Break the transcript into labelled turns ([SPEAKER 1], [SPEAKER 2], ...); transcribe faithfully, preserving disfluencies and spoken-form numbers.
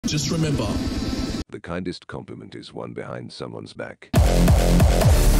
[SPEAKER 1] Just remember,
[SPEAKER 2] the kindest compliment is one behind someone's back.